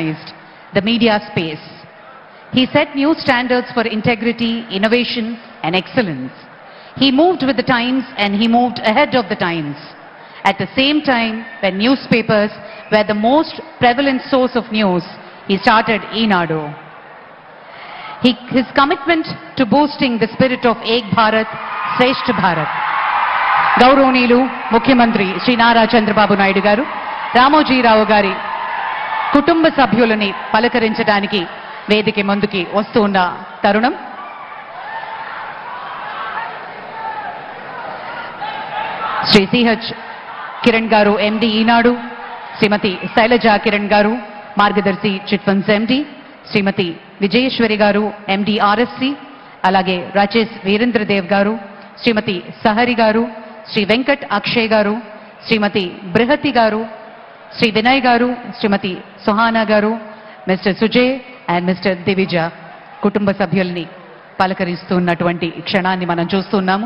revolutionized the media space. He set new standards for integrity, innovation, and excellence. He moved with the times and he moved ahead of the times. At the same time, when newspapers were the most prevalent source of news, he started Eenadu. His commitment to boosting the spirit of Ek Bharat, Shreshth Bharat. గౌరవనీయులు ముఖ్యమంత్రి శ్రీ నారా చంద్రబాబు నాయుడు గారు రామోజీరావు గారి కుటుంబ సభ్యులని పలకరించడానికి వేదిక ముందుకి వస్తూ ఉన్న తరుణం. శ్రీ సిహెచ్ కిరణ్ గారు ఎండి ఈనాడు, శ్రీమతి Shailaja Kiran garu Margadarsi chit funds MD, Shrimati Vijayeshwari garu MD RSC, అలాగే రాజేష్ వీరేంద్రదేవ్ గారు, శ్రీమతి సహరి గారు, శ్రీ వెంకట్ అక్షయ్ గారు, శ్రీమతి బృహతి గారు, శ్రీ వినయ్ గారు, Shrimati Suhana garu, mister Sujay and mister Divija కుటుంబ సభ్యుల్ని పలకరిస్తున్నటువంటి క్షణాన్ని మనం చూస్తున్నాము.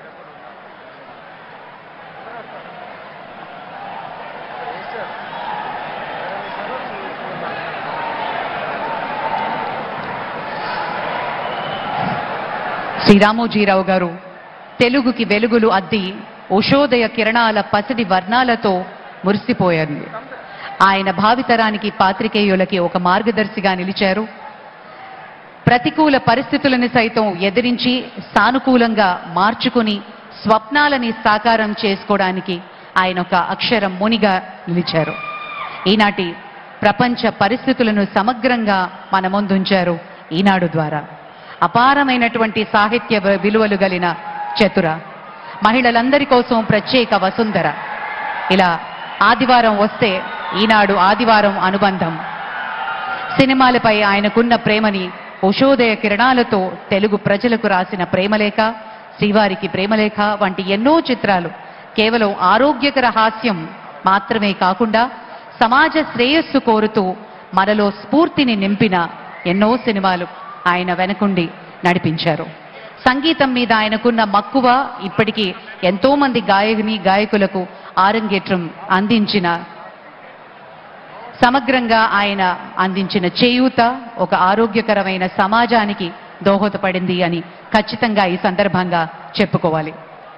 శ్రీ రామోజీరావు గారు తెలుగుకి వెలుగులు అద్ది ఉషోదయ కిరణాల పసిడి వర్ణాలతో మురిసిపోయారు. ఆయన భావితరానికి పాత్రికేయులకి ఒక మార్గదర్శిగా నిలిచారు. ప్రతికూల పరిస్థితులను సైతం ఎదిరించి సానుకూలంగా మార్చుకుని స్వప్నాలని సాకారం చేసుకోవడానికి ఆయన ఒక అక్షరం మునిగా నిలిచారు. ఈనాటి ప్రపంచ పరిస్థితులను సమగ్రంగా మన ముందుంచారు ఈనాడు ద్వారా. అపారమైనటువంటి సాహిత్య విలువలు కలిగిన చతుర, మహిళలందరి కోసం ప్రత్యేక వసుంధర. ఇలా ఆదివారం వస్తే ఈనాడు ఆదివారం అనుబంధం. సినిమాలపై ఆయనకున్న ప్రేమని ఉషోదయ కిరణాలతో తెలుగు ప్రజలకు రాసిన ప్రేమలేఖ, శ్రీవారికి ప్రేమలేఖ వంటి ఎన్నో చిత్రాలు కేవలం ఆరోగ్యకర హాస్యం మాత్రమే కాకుండా సమాజ శ్రేయస్సు కోరుతూ మనలో స్ఫూర్తిని నింపిన ఎన్నో సినిమాలు ఆయన వెనకుండి నడిపించారు. సంగీతం మీద ఆయనకున్న మక్కువ ఇప్పటికీ ఎంతో మంది గాయకులకు ఆరంగేట్రం అందించిన, సమగ్రంగా ఆయన అందించిన చేయూత ఒక ఆరోగ్యకరమైన సమాజానికి దోహదపడింది అని ఖచ్చితంగా ఈ సందర్భంగా చెప్పుకోవాలి.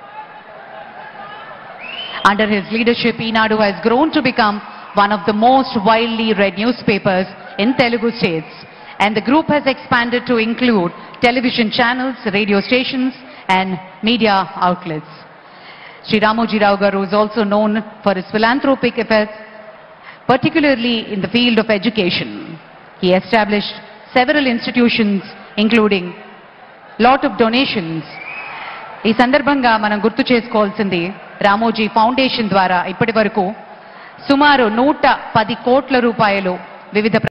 Under his leadership, Eenadu has grown to become one of the most widely read newspapers in Telugu states. And the group has expanded to include television channels, radio stations and media outlets. Sri Ramoji Rao Garu is also known for his philanthropic efforts, particularly in the field of education. He established several institutions including lot of donations. ఈ సందర్భంగా మనం గుర్తు చేసుకోవాల్సింది Ramoji foundation ద్వారా ఇప్పటి వరకు సుమారు 110 కోట్ల రూపాయలు వివిధ